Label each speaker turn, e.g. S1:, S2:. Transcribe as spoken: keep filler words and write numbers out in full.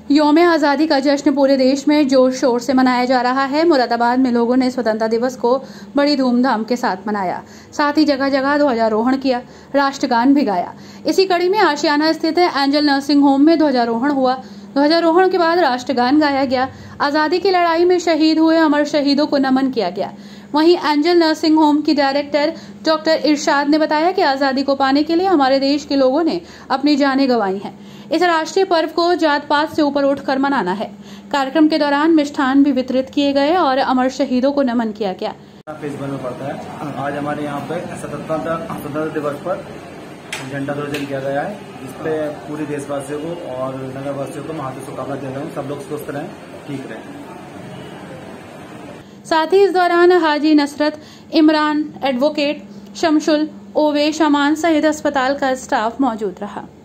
S1: यौम आज़ादी का जश्न पूरे देश में जोर शोर से मनाया जा रहा है। मुरादाबाद में लोगों ने स्वतंत्रता दिवस को बड़ी धूमधाम के साथ मनाया। साथ ही जगह जगह ध्वजारोहण किया, राष्ट्रगान भी गाया। इसी कड़ी में आशियाना स्थित एंजल नर्सिंग होम में ध्वजारोहण हुआ। ध्वजारोहण के बाद राष्ट्रगान गाया गया। आज़ादी की लड़ाई में शहीद हुए अमर शहीदों को नमन किया गया। वहीं एंजल नर्सिंग होम की डायरेक्टर डॉक्टर इरशाद ने बताया कि आज़ादी को पाने के लिए हमारे देश के लोगों ने अपनी जानें गंवाई हैं। इस राष्ट्रीय पर्व को जात पात से ऊपर उठकर मनाना है। कार्यक्रम के दौरान मिष्ठान भी वितरित किए गए और अमर शहीदों को नमन किया गया।
S2: फेस्टिवल में पड़ता है। आज हमारे यहाँ पे स्वतंत्रता स्वतंत्रता दिवस पर झंडा ध्वजन किया गया है, जिसपे पूरे देशवासियों को और नगरवासियों को हार्दिक शुभकामनाएं दे रहे हूँ। सब लोग स्वस्थ रहें, ठीक रहें।
S1: साथ ही इस दौरान हाजी नसरत, इमरान, एडवोकेट शमशुल, ओवेश, अमान सहित अस्पताल का स्टाफ मौजूद रहा।